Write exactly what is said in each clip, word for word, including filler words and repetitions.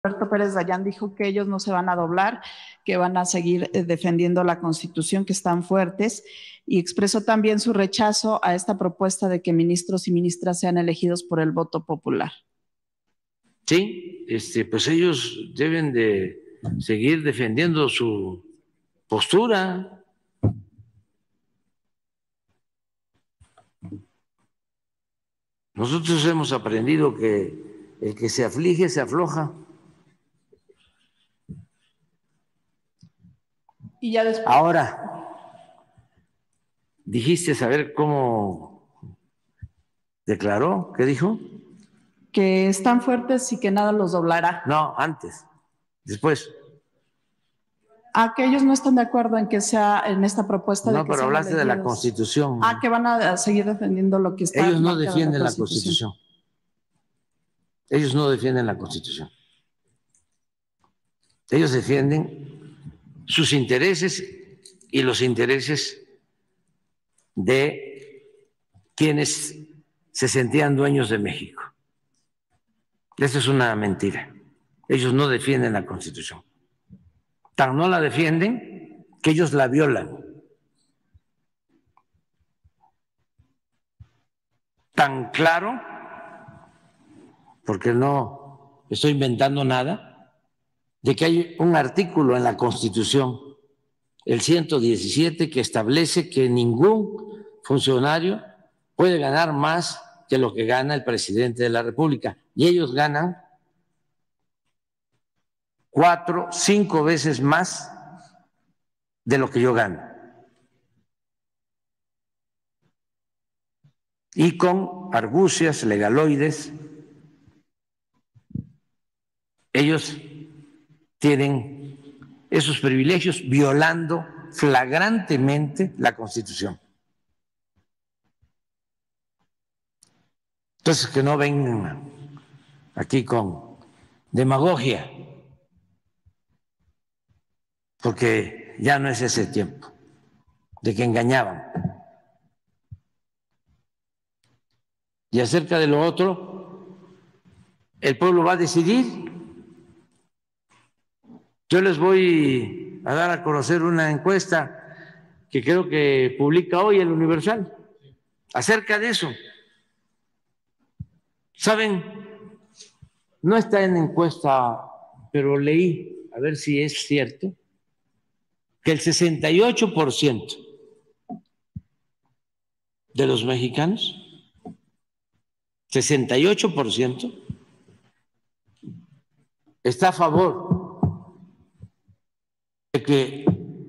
Roberto Pérez Dayán dijo que ellos no se van a doblar, que van a seguir defendiendo la Constitución, que están fuertes, y expresó también su rechazo a esta propuesta de que ministros y ministras sean elegidos por el voto popular. Sí, este, pues ellos deben de seguir defendiendo su postura. Nosotros hemos aprendido que el que se aflige se afloja. Y ya después. Ahora, dijiste saber cómo declaró, ¿qué dijo? Que están fuertes y que nada los doblará. No, antes, después. Ah, que ellos no están de acuerdo en que sea en esta propuesta no, de que pero sean hablaste elegidos. de la Constitución. Ah, que van a seguir defendiendo lo que está. Ellos no defienden la Constitución. la Constitución. Ellos no defienden la Constitución. Ellos defienden sus intereses y los intereses de quienes se sentían dueños de México. Esa es una mentira. Ellos no defienden la Constitución. Tan no la defienden que ellos la violan. Tan claro, porque no estoy inventando nada, de que hay un artículo en la Constitución, el ciento diecisiete, que establece que ningún funcionario puede ganar más que lo que gana el presidente de la República. Y ellos ganan cuatro, cinco veces más de lo que yo gano. Y con argucias, legaloides, ellos tienen esos privilegios violando flagrantemente la Constitución. Entonces, que no vengan aquí con demagogia, porque ya no es ese tiempo de que engañaban. Y acerca de lo otro, el pueblo va a decidir. Yo les voy a dar a conocer una encuesta que creo que publica hoy el Universal acerca de eso. ¿Saben? No está en encuesta, pero leí, a ver si es cierto, que el sesenta y ocho por ciento de los mexicanos, sesenta y ocho por ciento, está a favor de que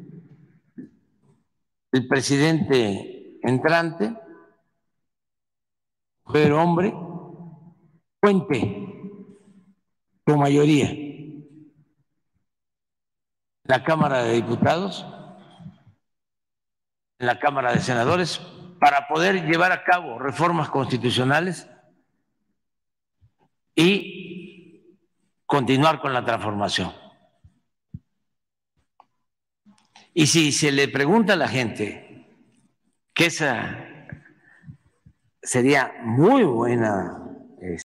el presidente entrante, mujer o hombre, cuente con mayoría en la Cámara de Diputados, en la Cámara de Senadores, para poder llevar a cabo reformas constitucionales y continuar con la transformación. Y si se le pregunta a la gente que esa sería muy buena